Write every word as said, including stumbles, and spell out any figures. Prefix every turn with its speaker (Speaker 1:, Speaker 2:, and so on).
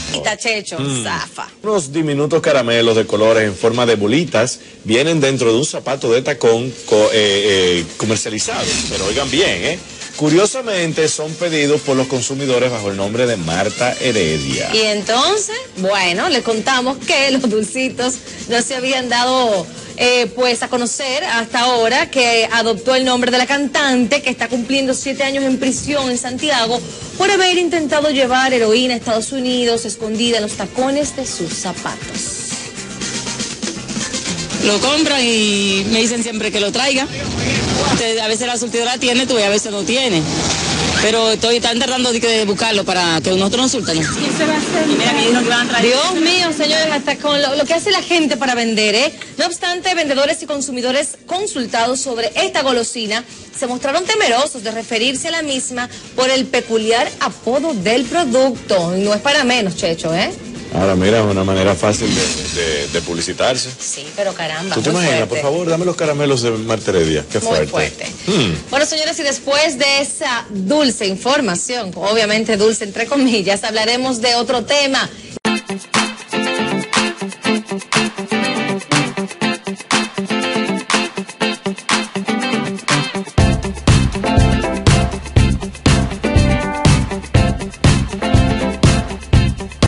Speaker 1: Está Checho,
Speaker 2: Mm.
Speaker 1: zafa.
Speaker 2: Unos diminutos caramelos de colores en forma de bolitas vienen dentro de un zapato de tacón co- eh, eh, comercializado. Pero oigan bien, ¿eh? Curiosamente son pedidos por los consumidores bajo el nombre de Marta Heredia.
Speaker 1: Y entonces, bueno, le contamos que los dulcitos no se habían dado eh, pues a conocer hasta ahora, que adoptó el nombre de la cantante que está cumpliendo siete años en prisión en Santiago por haber intentado llevar heroína a Estados Unidos escondida en los tacones de sus zapatos.
Speaker 3: Lo compran y me dicen siempre que lo traiga. Entonces, a veces la surtidora tiene, tú, y a veces no tiene. Pero estoy están tratando de, de buscarlo para que nosotros nos surtan.
Speaker 1: Y mira, me dijeron que van a traer. Dios mío, señores, hasta con lo, lo que hace la gente para vender, ¿eh? No obstante, vendedores y consumidores consultados sobre esta golosina se mostraron temerosos de referirse a la misma por el peculiar apodo del producto. Y no es para menos, Checho, ¿eh?
Speaker 2: Ahora mira, es una manera fácil de, de- de publicitarse.
Speaker 1: Sí, pero caramba.
Speaker 2: ¿Tú te
Speaker 1: muy
Speaker 2: imaginas?
Speaker 1: fuerte.
Speaker 2: Por favor, dame los caramelos de Marta Heredia. Qué
Speaker 1: Muy
Speaker 2: fuerte.
Speaker 1: fuerte.
Speaker 2: Mm.
Speaker 1: Bueno, señores, y después de esa dulce información, obviamente dulce entre comillas, hablaremos de otro tema.